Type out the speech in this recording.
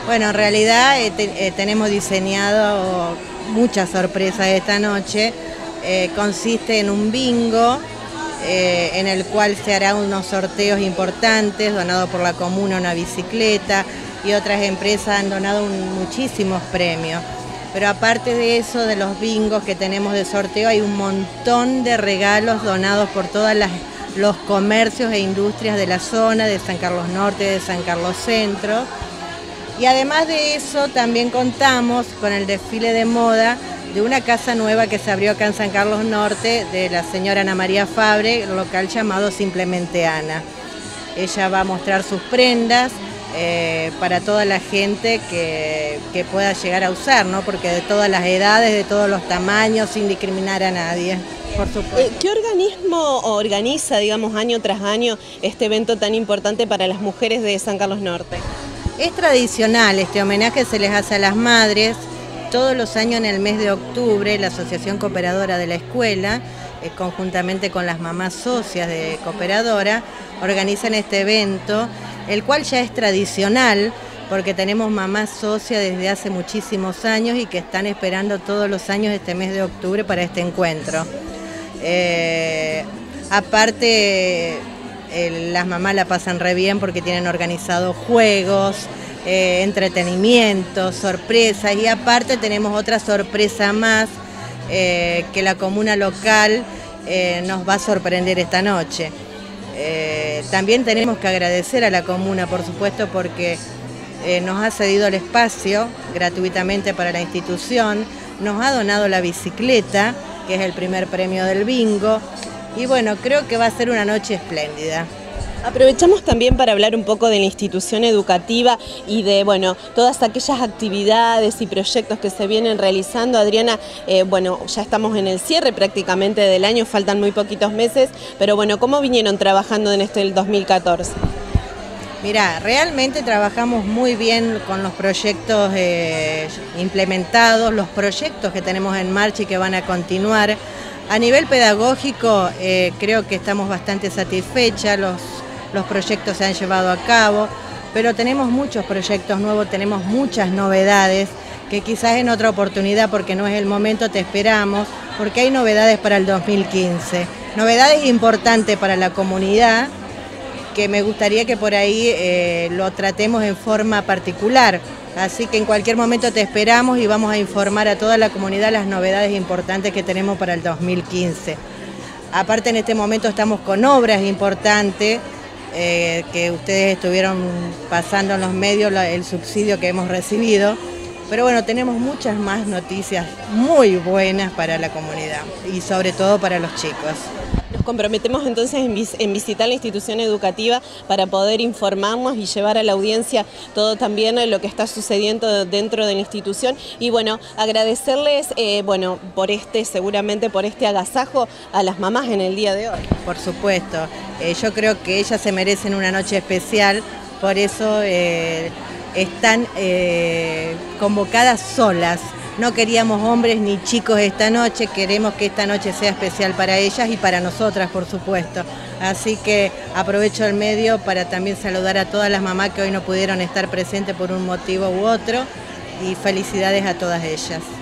Bueno, en realidad tenemos diseñado muchas sorpresas esta noche. Consiste en un bingo en el cual se hará unos sorteos importantes, donado por la comuna una bicicleta y otras empresas han donado muchísimos premios. Pero aparte de eso, de los bingos que tenemos de sorteo, hay un montón de regalos donados por todos los comercios e industrias de la zona, de San Carlos Norte, de San Carlos Centro. Y además de eso, también contamos con el desfile de moda de una casa nueva que se abrió acá en San Carlos Norte, de la señora Ana María Fabre, local llamado Simplemente Ana. Ella va a mostrar sus prendas para toda la gente que pueda llegar a usar, ¿no? Porque de todas las edades, de todos los tamaños, sin discriminar a nadie, por supuesto. ¿Qué organismo organiza, digamos, año tras año este evento tan importante para las mujeres de San Carlos Norte? Es tradicional, este homenaje se les hace a las madres. Todos los años en el mes de octubre, la Asociación Cooperadora de la Escuela, conjuntamente con las mamás socias de Cooperadora, organizan este evento, el cual ya es tradicional, porque tenemos mamás socias desde hace muchísimos años y que están esperando todos los años este mes de octubre para este encuentro. Aparte, las mamás la pasan re bien porque tienen organizados juegos, entretenimiento, sorpresas, y aparte tenemos otra sorpresa más que la comuna local nos va a sorprender esta noche. También tenemos que agradecer a la comuna, por supuesto, porque nos ha cedido el espacio gratuitamente para la institución, nos ha donado la bicicleta, que es el primer premio del bingo, y bueno, creo que va a ser una noche espléndida. Aprovechamos también para hablar un poco de la institución educativa y de, bueno, todas aquellas actividades y proyectos que se vienen realizando. Adriana, bueno, ya estamos en el cierre prácticamente del año, faltan muy poquitos meses, pero bueno, ¿cómo vinieron trabajando en el 2014? Mirá, realmente trabajamos muy bien con los proyectos implementados, los proyectos que tenemos en marcha y que van a continuar. A nivel pedagógico, creo que estamos bastante satisfechas, los proyectos se han llevado a cabo, pero tenemos muchos proyectos nuevos, tenemos muchas novedades, que quizás en otra oportunidad, porque no es el momento, te esperamos, porque hay novedades para el 2015. Novedades importantes para la comunidad, que me gustaría que por ahí lo tratemos en forma particular. Así que en cualquier momento te esperamos y vamos a informar a toda la comunidad las novedades importantes que tenemos para el 2015. Aparte, en este momento estamos con obras importantes que ustedes estuvieron pasando en los medios, el subsidio que hemos recibido. Pero bueno, tenemos muchas más noticias muy buenas para la comunidad y sobre todo para los chicos. Nos comprometemos entonces en visitar la institución educativa para poder informarnos y llevar a la audiencia todo también lo que está sucediendo dentro de la institución. Y bueno, agradecerles bueno, seguramente por este agasajo a las mamás en el día de hoy. Por supuesto, yo creo que ellas se merecen una noche especial, por eso están convocadas solas. No queríamos hombres ni chicos esta noche, queremos que esta noche sea especial para ellas y para nosotras, por supuesto. Así que aprovecho el medio para también saludar a todas las mamás que hoy no pudieron estar presentes por un motivo u otro y felicidades a todas ellas.